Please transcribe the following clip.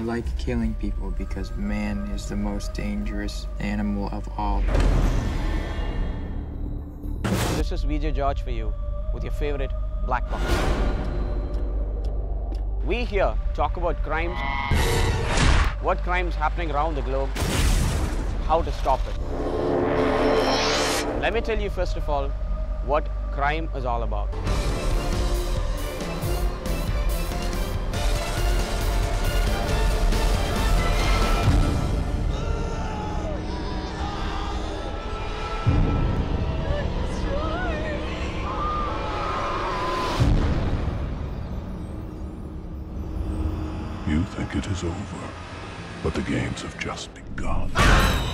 I like killing people because man is the most dangerous animal of all. This is VJ George for you with your favorite Black Box. We here talk about crimes, what crimes happening around the globe, how to stop it. Let me tell you first of all what crime is all about. You think it is over, but the games have just begun.